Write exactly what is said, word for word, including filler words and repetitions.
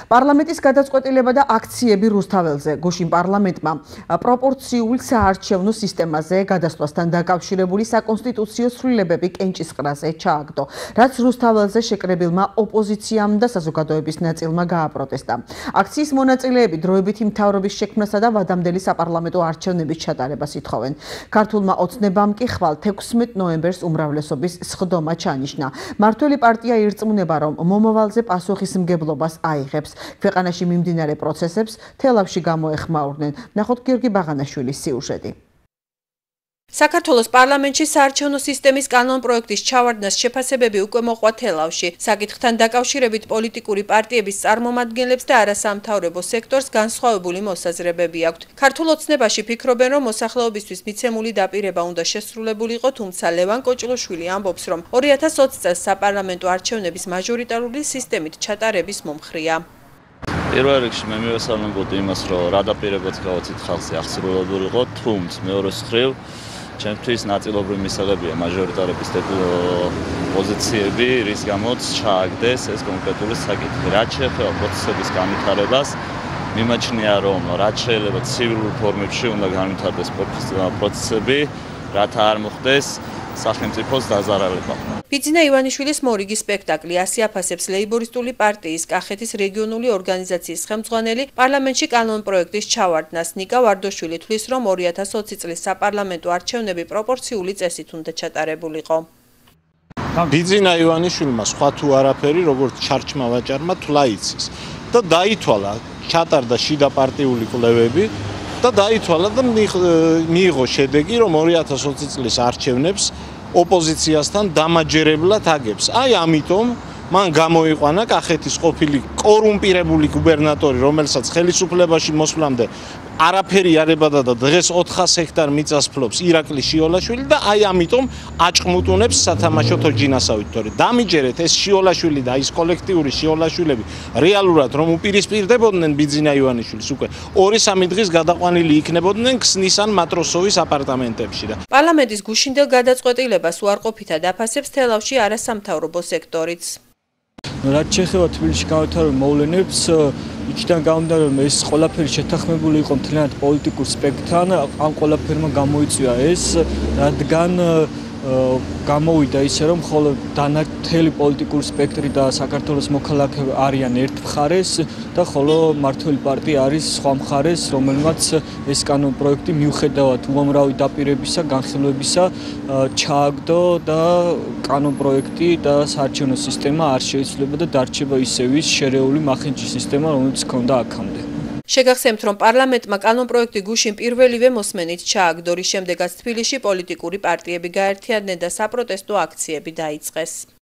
პარლამენტის გადაწყვეტილება და აქციები რუსთაველზე. გუშინ პარლამენტმა პროპორციულ საარჩევნო სისტემაზე გადასვლასთან დაკავშირებული საკონსტიტუციო ცვლილებები კენჭისყრაზე ჩააგდო, რაც რუსთაველზე შეკრებილმა ოპოზიციამ და საზოგადოების ნაწილმა გააპროტესტა. აქციის მონაწილეები დროებითი მთავრობის შექმნასა და ვადამდელი საპარლამენტო არჩევნების ჩატარებას ითხოვენ. ქართულმა ოცნებამ კი ხვალ თექვსმეტ ნოემბერს უმრავლესობის სხდომა ჩანიშნა. მართველი პარტია ირწმუნება, რომ მომავალზე პასუხისმგებლობას აიღებს. ქვეყანაში მიმდინარე პროცესებს თელავში გამოეხმაურნენ. ნახოთ გიორგი ბაღანაშვილის სიუჟეტი. საქართველოს პარლამენტში საარჩევნო სისტემის კანონპროექტის ჩავარდნას შეფასებები უკვე მოყვა თელავში. საკითხთან დაკავშირებით პოლიტიკური პარტიების წარმომადგენლებს და არასამთავრობო სექტორს განსხვავებული მოსაზრებები აქვთ. ქართულ ოცნებაში ფიქრობენ, რომ მოსახლეობისთვის მიცემული დაპირება უნდა შესრულებულიყო, თუმცა ლევან კოჭლოშვილი ამბობს, რომ ორი ათას ოცი წელს საპარლამენტო არჩევნების მაჟორიტარული სისტემით ჩატარების მომხრია. პირველ რიგში მე მივესალმებოდი იმას, რომ რა დაპირებაც გავაცით ხალხზე ახსრულებულიყო, თუმცა მეორეს მხრივ ჩემთვის ნაწილობრივ მისაღებია მაჟორიტარების პოზიციები, რის გამოც ჩააგდეს ეს კონკრეტული საკითხი. რაც შეეხება პროცესების განვითარებას, მიმაჩნია, რომ რაც შეიძლება ცივილურ ფორმებში უნდა განვითარდეს პროცესები, რათა არ მოხდეს სახელმწიფოს დაზარალება. ბიძინა ივანიშვილის მორიგი სპექტაკლი ასი აფასებს ლეიბორისტული პარტიის კახეთის რეგიონული ორგანიზაციის ხელმძღვანელი პარლამენტში კანონპროექტის ჩავარდნას. ნიკა ვარდოშვილი თვლის, რომ ორი ათას ოცი წლის საპარლამენტო არჩევნები პროპორციული წესით უნდა ჩატარებულიყო. ბიძინა ივანიშვილმა სხვა თუ არაფერი, როგორც ჩარჩმა ვაჭარმა თვლა იცის და დაითვალა, ჩატარდა შიდა პარტიული კვლევები და დაითვალა და მიიღო შედეგი, რომ ორი ათას ოცი წლის არჩევნებს ოპოზიციასთან დამაჯერებლად აგებს. აი ამიტომ მან გამოიყვანა კახეთის ყოფილი კორუმპირებული გუბერნატორი, რომელსაც ხელისუფლებაში მოსვლამდე არაფერი არ ებადა და დღეს ოთხას ჰექტარ მიწას ფლობს ირაკლი შიოლაშვილი და აი ამიტომ აჭყმუტუნებს სათამაშო თოჯინასავით, თორე დამიჯერეთ ეს შიოლაშვილი და ის კოლექტიური შიოლაშვილები რეალურად რომ უპირისპირდებოდნენ ბიძინა ივანიშვილის უკვე ორი სამი დღის გადაყვანილი იქნებოდნენ ქსნისან მატროსოვის აპარტამენტებში და პარლამენტის გუშინდელ გადაწყვეტილებას უარყოფითად აფასებს თელავში არასამთავრობო სექტორიც. რაც შეეხება თბილისში განვითარებულ მოვლენებს, იქიდან გამომდინარე, რომ ეს ყველაფერი შეთანხმებული იყო მთლიანად პოლიტიკურ სპექტრთან, ამ ყველაფერმა გამოიწვია ეს, რადგან გამოვიდა ისე, რომ ხოლო დანარჩენი პოლიტიკური სპექტრი და საქართველოს მოქალაქეები არიან ერთ მხარეს და ხოლო მართველი პარტია არის სხვა მხარეს, რომელმაც ეს კანონპროექტი მიუხედავად უამრავი დაპირებისა, განხილვებისა ჩააგდო და კანონპროექტი და საარჩევნო სისტემა არ შეიცვლება და დარჩება ისევ ის შერეული მახინჯი სისტემა, რომელიც ჰქონდა აქამდე. შეგახსენებთ, რომ პარლამენტმა კანონპროექტი გუშინ პირველივე მოსმენით ჩააგდო, რის შემდეგაც თბილისში პოლიტიკური პარტიები გაერთიანდნენ და საპროტესტო აქციები დაიწყეს.